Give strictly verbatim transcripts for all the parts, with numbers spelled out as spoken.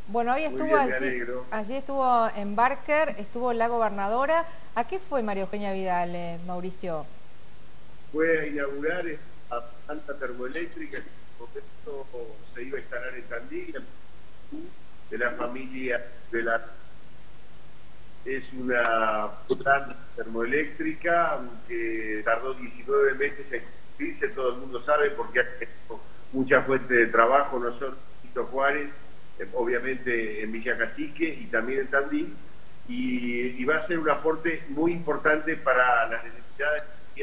Bueno, hoy Muy estuvo bien, me allí, alegro. allí estuvo en Barker, estuvo la gobernadora. ¿A qué fue María Eugenia Vidal, eh, Mauricio? Fue a inaugurar esta planta termoeléctrica que en su momento se iba a instalar en Tandil, de la familia de la... Es una planta termoeléctrica que tardó diecinueve meses en construirse, todo el mundo sabe, porque ha tenido mucha fuente de trabajo, no solo en Benito Juárez, eh, obviamente en Villa Cacique y también en Tandil, y, y va a ser un aporte muy importante para las necesidades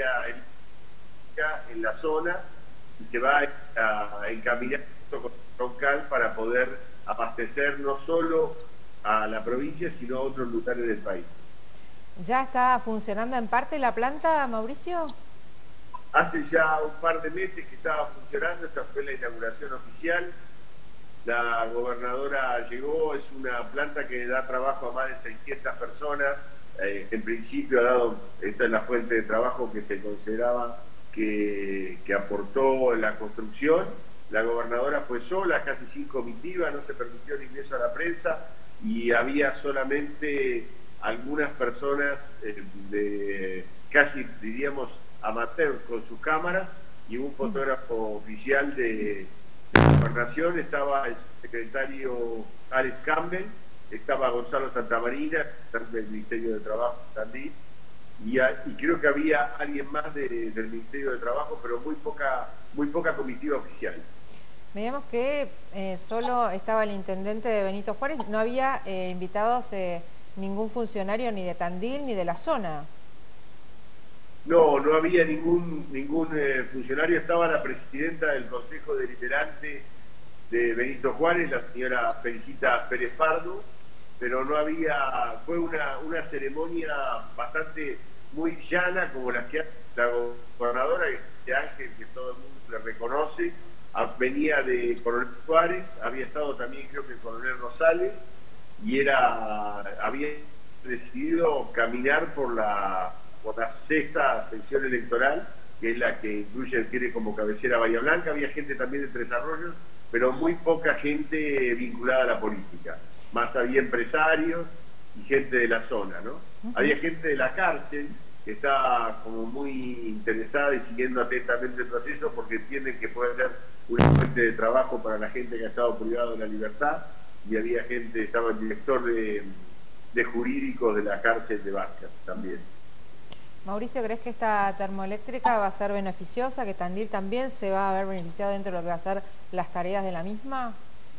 en la zona y se va a, a encaminar con Troncal para poder abastecer no solo a la provincia, sino a otros lugares del país. ¿Ya está funcionando en parte la planta, Mauricio? Hace ya un par de meses que estaba funcionando, esta fue la inauguración oficial. La gobernadora llegó, es una planta que da trabajo a más de seiscientas personas. Eh, en principio ha dado, esta es la fuente de trabajo que se consideraba que, que aportó en la construcción. La gobernadora fue sola, casi sin comitiva, no se permitió el ingreso a la prensa y había solamente algunas personas eh, de casi, diríamos, amateur con sus cámaras y un fotógrafo oficial de Gobernación, estaba el secretario Alex Campbell, estaba Gonzalo Santamarina, del Ministerio de Trabajo Tandil, y, a, y creo que había alguien más de, del Ministerio de Trabajo, pero muy poca, muy poca comitiva oficial. Veíamos que eh, solo estaba el intendente de Benito Juárez, no había eh, invitados eh, ningún funcionario ni de Tandil ni de la zona. No, no había ningún, ningún eh, funcionario, estaba la presidenta del Consejo Deliberante de Benito Juárez, la señora Felicita Pérez Pardo, pero no había, fue una, una ceremonia bastante muy llana, como las que hace la gobernadora de Ángel, que todo el mundo le reconoce. Venía de Coronel Suárez, había estado también creo que Coronel Rosales, y era, había decidido caminar por la, por la sexta sesión electoral, que es la que incluye, tiene como cabecera Bahía Blanca. Había gente también de Tres Arroyos, pero muy poca gente vinculada a la política. Más había empresarios y gente de la zona, ¿no? Uh-huh. Había gente de la cárcel que está como muy interesada y siguiendo atentamente el proceso porque entienden que puede ser una fuente de trabajo para la gente que ha estado privada de la libertad, y había gente, estaba el director de, de jurídicos de la cárcel de Barker también. Mauricio, ¿crees que esta termoeléctrica va a ser beneficiosa, que Tandil también se va a ver beneficiado dentro de lo que va a ser las tareas de la misma?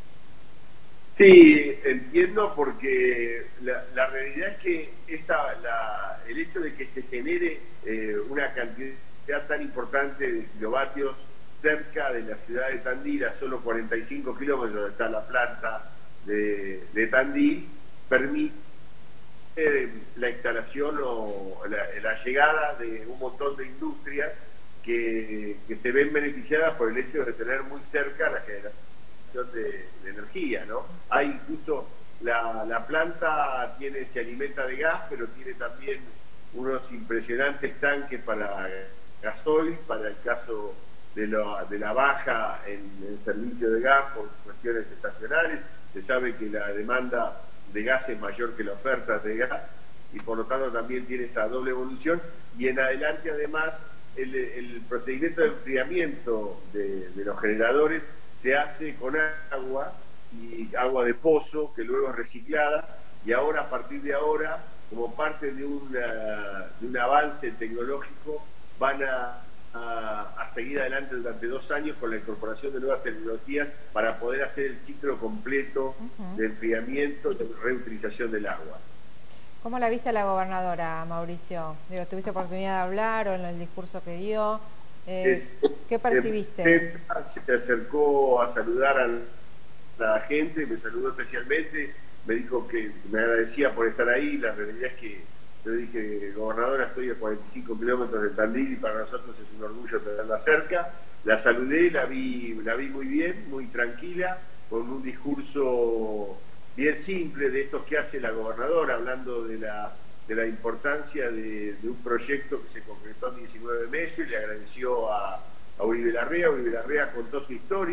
Sí, entiendo, porque la, la realidad es que esta, la, el hecho de que se genere eh, una cantidad tan importante de kilovatios cerca de la ciudad de Tandil, a solo cuarenta y cinco kilómetros donde está la planta de, de Tandil, permite eh, la instalación o la, la llegada de un montón de industrias que, que se ven beneficiadas por el hecho de tener muy cerca la generación De, de energía, ¿no? Hay incluso la, la planta tiene, se alimenta de gas, pero tiene también unos impresionantes tanques para gasoil, para el caso de, lo, de la baja en el servicio de gas por cuestiones estacionales. Se sabe que la demanda de gas es mayor que la oferta de gas y por lo tanto también tiene esa doble evolución, y en adelante además el, el procedimiento de enfriamiento de, de los generadores se hace con agua, y agua de pozo que luego es reciclada, y ahora, a partir de ahora, como parte de, una, de un avance tecnológico, van a, a, a seguir adelante durante dos años con la incorporación de nuevas tecnologías para poder hacer el ciclo completo uh-huh. de enfriamiento y de reutilización del agua. ¿Cómo la viste a la gobernadora, Mauricio? Digo, ¿tuviste oportunidad de hablar o en el discurso que dio? Eh, ¿Qué percibiste? Se acercó a saludar a la gente, me saludó especialmente, me dijo que me agradecía por estar ahí. La realidad es que yo dije, gobernadora, estoy a cuarenta y cinco kilómetros de Tandil y para nosotros es un orgullo tenerla cerca. La saludé, la vi, la vi muy bien, muy tranquila, con un discurso bien simple de estos que hace la gobernadora, hablando de la de la importancia de, de un proyecto que se concretó en diecinueve meses. Le agradeció a, a Uribe Larrea. Uribe Larrea contó su historia,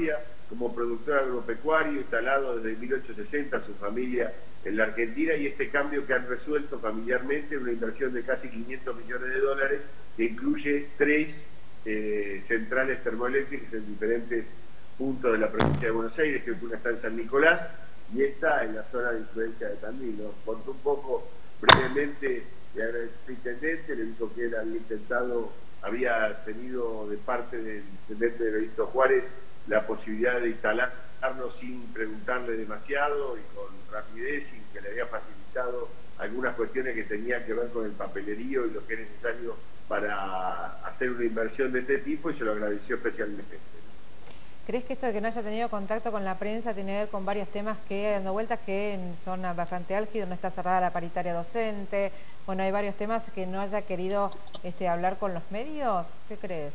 como productor agropecuario, instalado desde mil ochocientos sesenta, su familia en la Argentina, y este cambio que han resuelto familiarmente, una inversión de casi quinientos millones de dólares, que incluye tres eh, centrales termoeléctricas en diferentes puntos de la provincia de Buenos Aires, que una está en San Nicolás, y esta en la zona de influencia de Tandil. Nos contó un poco brevemente, le agradeció al intendente, le dijo que él había intentado, había tenido de parte del intendente de Benito Juárez la posibilidad de instalarlo sin preguntarle demasiado y con rapidez, y que le había facilitado algunas cuestiones que tenían que ver con el papelerío y lo que es necesario para hacer una inversión de este tipo, y se lo agradeció especialmente. ¿Crees que esto de que no haya tenido contacto con la prensa tiene que ver con varios temas que dando vueltas que son bastante álgidos? No está cerrada la paritaria docente, bueno, hay varios temas que no haya querido este, hablar con los medios? ¿Qué crees?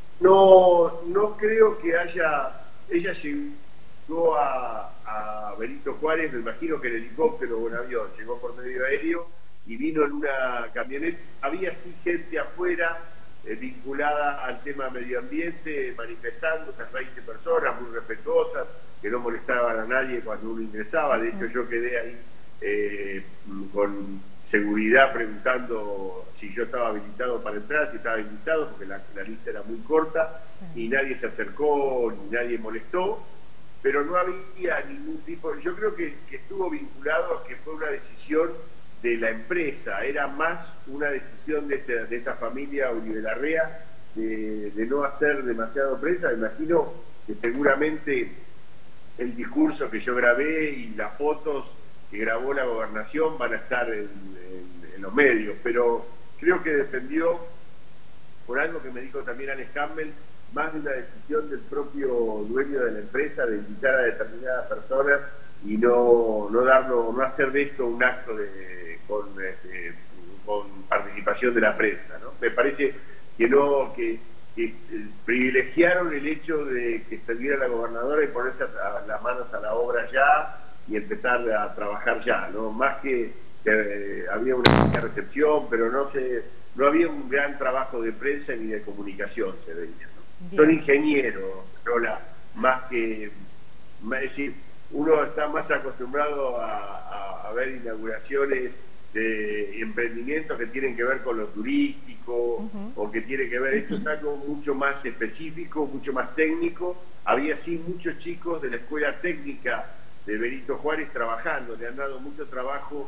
No, no creo que haya... Ella llegó a, a Benito Juárez, me imagino que en helicóptero o en avión, llegó por medio aéreo y vino en una camioneta. Había sí gente afuera eh, vinculada al tema medio ambiente, manifestando, unas veinte personas muy respetuosas, que no molestaban a nadie cuando uno ingresaba. De hecho, yo quedé ahí eh, con seguridad preguntando si yo estaba habilitado para entrar, si estaba habilitado, porque la, la lista era muy corta, sí. Y nadie se acercó, ni nadie molestó, pero no había ningún tipo, yo creo que, que estuvo vinculado a que fue una decisión de la empresa, era más una decisión de, este, de esta familia Univelarrea de, de no hacer demasiado prensa. Me imagino que seguramente el discurso que yo grabé y las fotos que grabó la gobernación van a estar en, en, en los medios, pero creo que defendió, por algo que me dijo también Alex Campbell, más de una decisión del propio dueño de la empresa de invitar a determinadas personas y no, no darlo, no hacer de esto un acto de, con, este, con participación de la prensa, ¿no? Me parece que no, que, que privilegiaron el hecho de que estuviera la gobernadora y ponerse a, a las manos a la obra ya y empezar a trabajar ya, ¿no? Más que, que eh, había una pequeña recepción, pero no se, no había un gran trabajo de prensa ni de comunicación, se veía, ¿no? Son ingenieros, Lola, más que, es decir, uno está más acostumbrado a, a, a ver inauguraciones de emprendimientos que tienen que ver con lo turístico, uh-huh. o que tiene que ver, esto es algo mucho más específico, mucho más técnico. Había sí muchos chicos de la escuela técnica de Benito Juárez trabajando, le han dado mucho trabajo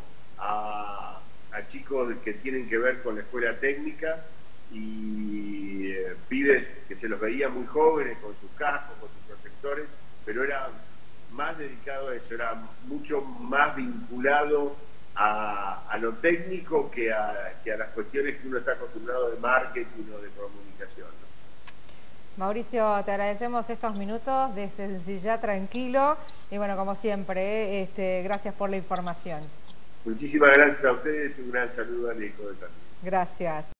a, a chicos que tienen que ver con la escuela técnica, y eh, pibes que se los veía muy jóvenes con sus cascos, con sus protectores, pero era más dedicado a eso, era mucho más vinculado a, a lo técnico que a, que a las cuestiones que uno está acostumbrado de marketing o de comunicación, ¿no? Mauricio, te agradecemos estos minutos de sencillez, tranquilo, y bueno, como siempre, este, gracias por la información. Muchísimas gracias a ustedes y un gran saludo al eco de Tandil. Gracias.